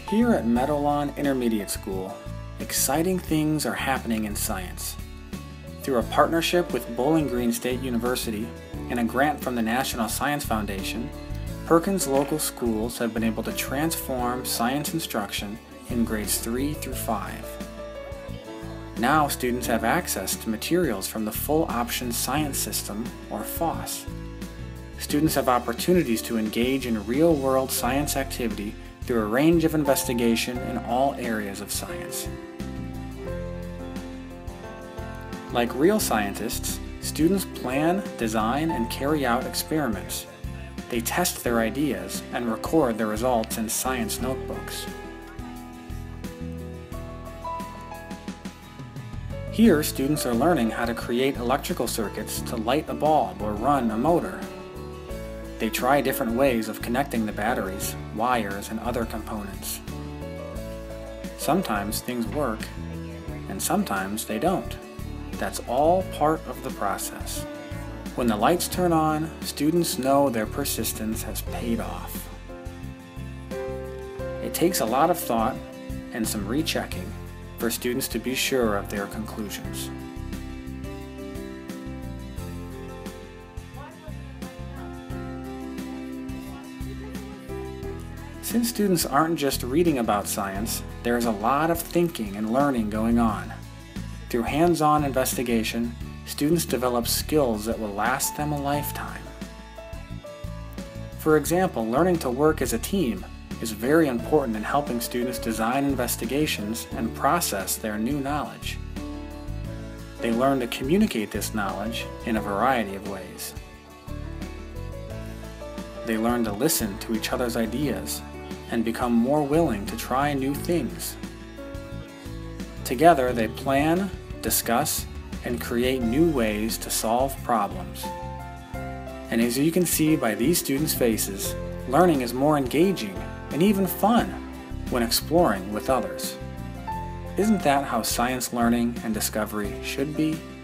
Here at Meadowlawn Intermediate School, exciting things are happening in science. Through a partnership with Bowling Green State University and a grant from the National Science Foundation, Perkins local schools have been able to transform science instruction in grades 3 through 5. Now students have access to materials from the Full Option Science System, or FOSS. Students have opportunities to engage in real-world science activity through a range of investigation in all areas of science. Like real scientists, students plan, design, and carry out experiments. They test their ideas and record the results in science notebooks. Here, students are learning how to create electrical circuits to light a bulb or run a motor. They try different ways of connecting the batteries, wires, and other components. Sometimes things work, and sometimes they don't. That's all part of the process. When the lights turn on, students know their persistence has paid off. It takes a lot of thought and some rechecking for students to be sure of their conclusions. Since students aren't just reading about science, there is a lot of thinking and learning going on. Through hands-on investigation, students develop skills that will last them a lifetime. For example, learning to work as a team is very important in helping students design investigations and process their new knowledge. They learn to communicate this knowledge in a variety of ways. They learn to listen to each other's ideas and become more willing to try new things. Together, they plan, discuss, and create new ways to solve problems. And as you can see by these students' faces, learning is more engaging and even fun when exploring with others. Isn't that how science learning and discovery should be?